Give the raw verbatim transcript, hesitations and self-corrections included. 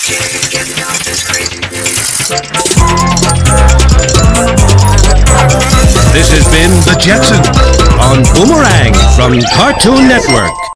This has been the Jetsons on Boomerang from Cartoon Network.